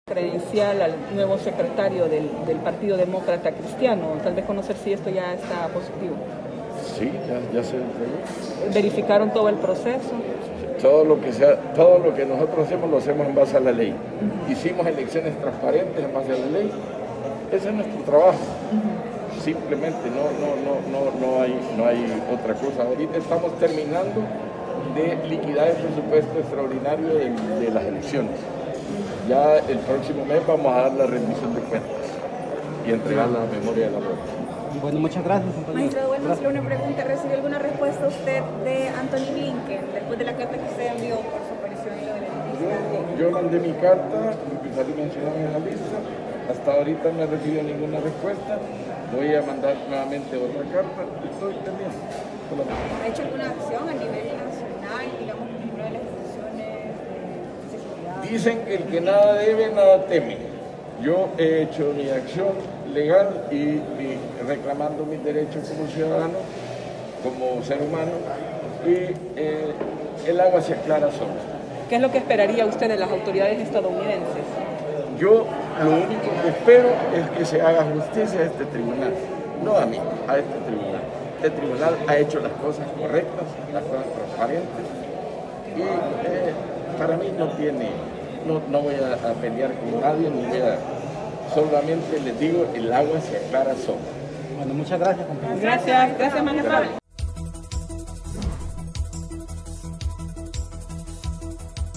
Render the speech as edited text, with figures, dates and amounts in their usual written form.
Credencial al nuevo secretario del Partido Demócrata Cristiano, tal vez conocer si esto ya está positivo. Sí, ya se entregó. ¿Verificaron todo el proceso? Todo lo que nosotros hacemos lo hacemos en base a la ley. Hicimos elecciones transparentes en base a la ley. Ese es nuestro trabajo. Simplemente no hay otra cosa. Ahorita estamos terminando de liquidar el presupuesto extraordinario de las elecciones. Ya el próximo mes vamos a dar la rendición de cuentas y entregar la memoria de la muerte. Bueno, muchas gracias, compañero. Magistrado, bueno, hacerle una pregunta. ¿Recibió alguna respuesta usted de Anthony Blinken después de la carta que usted envió por su aparición en lo de la lista? Yo mandé mi carta, que salí mencionado en la lista. Hasta ahorita no he recibido ninguna respuesta. Voy a mandar nuevamente otra carta. Estoy pendiente. ¿Ha hecho alguna acción a nivel nacional, digamos, por ejemplo, de las instituciones de seguridad? Dicen que el que nada debe, nada teme. Yo he hecho mi acción legal y reclamando mis derechos como ciudadano, como ser humano, y el agua se aclara sola. ¿Qué es lo que esperaría usted de las autoridades estadounidenses? Yo lo único que espero es que se haga justicia a este tribunal, no a mí, a este tribunal. Este tribunal ha hecho las cosas correctas, las cosas transparentes, y para mí no voy a pelear con nadie, solamente les digo, el agua se aclara sola. Bueno, muchas gracias, compañero. Gracias, magistrado.